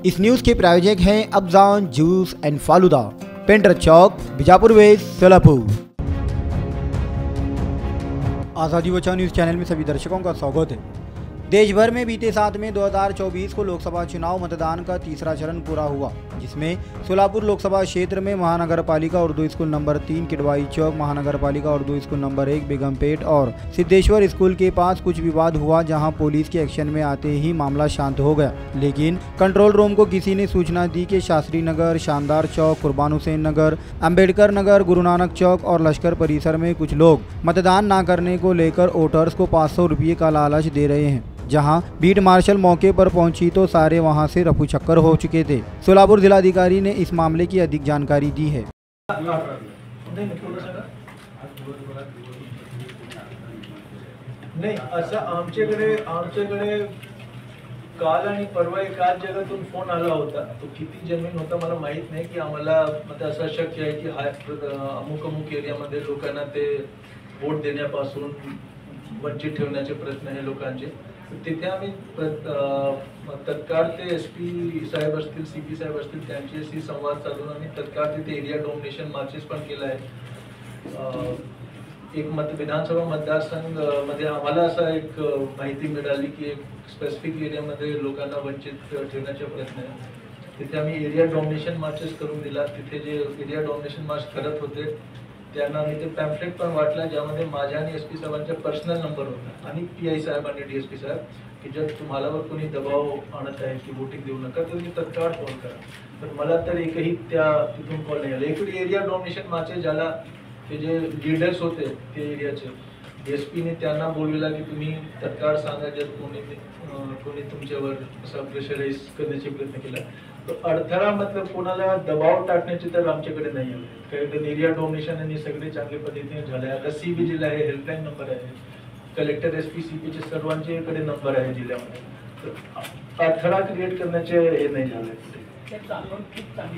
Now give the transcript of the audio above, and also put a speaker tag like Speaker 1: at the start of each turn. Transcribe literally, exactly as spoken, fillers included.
Speaker 1: इस news के प्रायोजक हैं Afzan juice and falooda, painter Chowk, Bijapur west, Solapur. Azadi Bachao news channel में सभी दर्शकों का स्वागत है। देश भर में बीते सात मई दो हज़ार चौबीस को लोकसभा चुनाव मतदान का तीसरा चरण पूरा हुआ, जिसमें सोलापुर लोकसभा क्षेत्र में महानगर पालिका उर्दू स्कूल नंबर तीन किडवाई चौक, महानगर पालिका उर्दू स्कूल नंबर एक बेगमपेट और सिद्धेश्वर स्कूल के पास कुछ विवाद हुआ, जहां पुलिस के एक्शन में आते ही मामला शांत हो गया। लेकिन कंट्रोल रूम को किसी ने सूचना दी कि शास्त्री नगर, शानदार चौक, कुर्बान हुसैन नगर, अम्बेडकर नगर, गुरु नानक चौक और लश्कर परिसर में कुछ लोग मतदान न करने को लेकर वोटर्स को पाँच सौ रुपये का लालच दे रहे हैं। जहां बीट मार्शल मौके पर पहुंची तो सारे वहां से रफू चक्कर हो चुके थे। सोलापुर जिलाधिकारी ने इस मामले की अधिक जानकारी दी है।
Speaker 2: नाही असं आमच्याकडे आमच्याकडे काल आणि परवा एकाच जगातून फोन आला होता। तो किती जमीन होता मला माहित नाही की आम्हाला म्हणजे असं शक्य आहे की हा अमुक अमुक एरियामध्ये लोकांना ते वोट देण्यापासून वंचित ठेवण्याचे प्रयत्न हे लोकांचे। तिथे आम्ही तत्काळ ते एस पी साहेब असतील, सी पी साहेब असतील, त्यांच्याशी संवाद साधून आम्ही तत्काळ तिथे एरिया डॉमिनेशन मार्चेस पण केला आहे। एक मत विधानसभा मतदारसंघ मध्ये आम्हाला असं एक माहिती मिळाली की एक स्पेसिफिक एरियामध्ये लोकांना वंचित ठेवण्याचे प्रयत्न आहे। तिथे आम्ही एरिया डॉमिनेशन मार्चेस करून दिला। तिथे जे एरिया डॉमिनेशन मार्च करत होते त्यांना मी ते पॅम्फलेट पण वाटला, ज्यामध्ये माझ्या आणि एस पी साहेबांचा पर्सनल नंबर होता आणि पी आय साहेब आणि डी एस पी साहेब की जर तुम्हालावर कोणी दबाव आणत आहे की वोटिंग देऊ नका तर तुम्ही तत्काळ कॉल करा। तर मला तर एकही त्या तिथून कॉल नाही आला। एक एरिया डॉमिनेशन मार्चेस ज्याला ते जे लीडर्स होते ते एरियाचे एसपीने त्यांना बोलविला की तुम्ही तत्काळ सांगा जर कोणी कोणी तुमच्यावर असा प्रेशराईज करण्याचा प्रयत्न केला। तो अडथळा मतलब कोणाला दबाव टाकण्याचे तर आमच्याकडे नाही आले। काही तर एरिया डॉमिनेशन आणि सगळे चांगल्या पद्धतीने झाले। आता सी बी जिल्हा आहे, हेल्पलाईन नंबर आहे, कलेक्टर एस पी सी पीचे सर्वांच्याकडे नंबर आहे जिल्ह्यामध्ये। तर अडथळा क्रिएट करण्याचे हे नाही झाले।